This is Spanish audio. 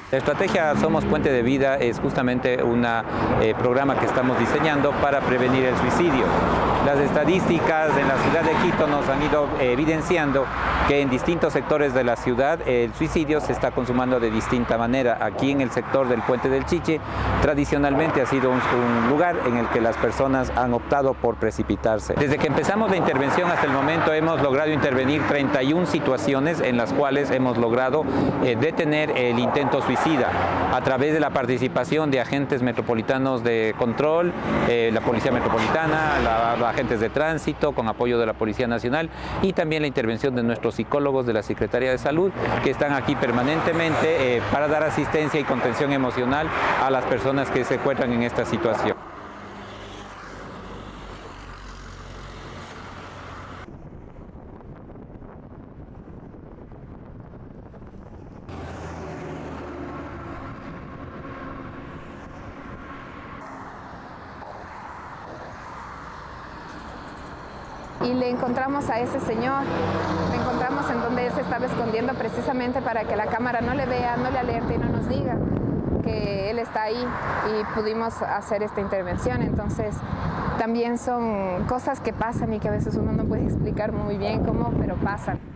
La estrategia Somos Puente de Vida es justamente un programa que estamos diseñando para prevenir el suicidio. Las estadísticas en la ciudad de Quito nos han ido evidenciando que en distintos sectores de la ciudad el suicidio se está consumando de distinta manera. Aquí en el sector del Puente del Chiche tradicionalmente ha sido un lugar en el que las personas han optado por precipitarse. Desde que empezamos la intervención hasta el momento hemos logrado intervenir 31 situaciones en las cuales hemos logrado detener el intento suicida a través de la participación de agentes metropolitanos de control, la Policía Metropolitana, los agentes de tránsito con apoyo de la Policía Nacional y también la intervención de nuestros psicólogos de la Secretaría de Salud que están aquí permanentemente para dar asistencia y contención emocional a las personas que se encuentran en esta situación. Y le encontramos a ese señor, le encontramos en donde él se estaba escondiendo precisamente para que la cámara no le vea, no le alerte y no nos diga que él está ahí y pudimos hacer esta intervención. Entonces también son cosas que pasan y que a veces uno no puede explicar muy bien cómo, pero pasan.